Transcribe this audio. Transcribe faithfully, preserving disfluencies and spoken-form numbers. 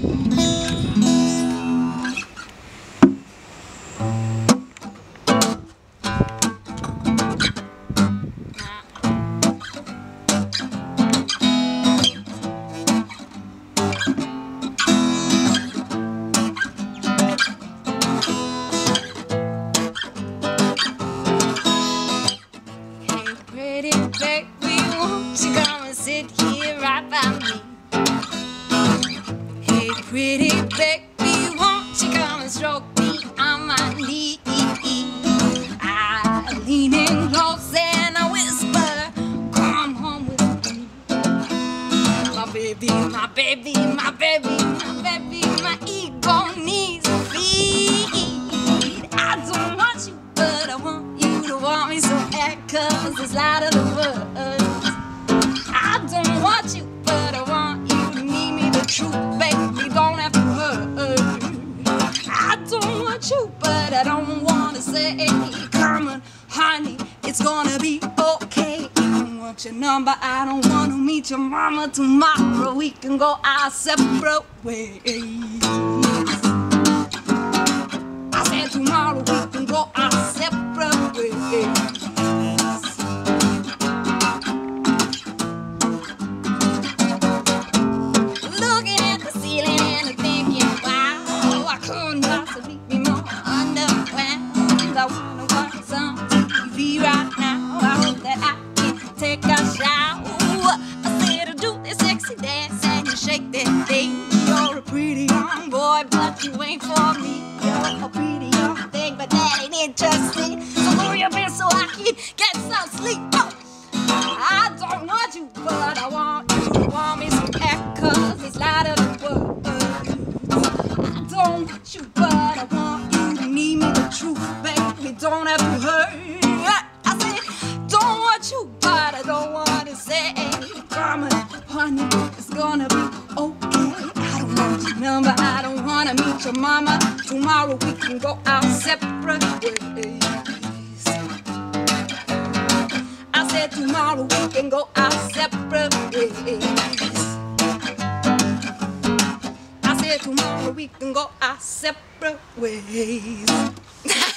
Baby, won't you come and sit here right by me? Hey, pretty baby, won't you come and stroke me on my knee? I lean in close and I whisper, come home with me. My baby, my baby, my baby, my baby, my ego needs a feed. I don't want you, but I want you to want me so bad, 'cause it's light of the world. I don't want you, but I want you to need me the truth, baby, don't have to hurt. I don't want you, but I don't want to say, come on, honey, it's gonna be okay. I don't want your number, I don't want to meet your mama. Tomorrow we can go our separate ways. I said tomorrow we can go our separate ways. I wanna watch some T V right now. I hope that I can take a shower. I said to do this sexy dance and you shake that thing. You're a pretty young boy, but you ain't for me. You're a pretty young thing, but that ain't interesting. So hurry up here so I can get some sleep. Oh, I don't want you, but I want you to want me some act, 'cause it's light of the world. I don't want you, but I want you to need me the truth, baby. Don't have to hurt. I said, don't want you, but I don't want to say, come on, honey, it's gonna be okay. I don't want your number, I don't want to meet your mama. Tomorrow we can go our separate ways. I said, tomorrow we can go our separate ways. I said, tomorrow we can go our separate ways.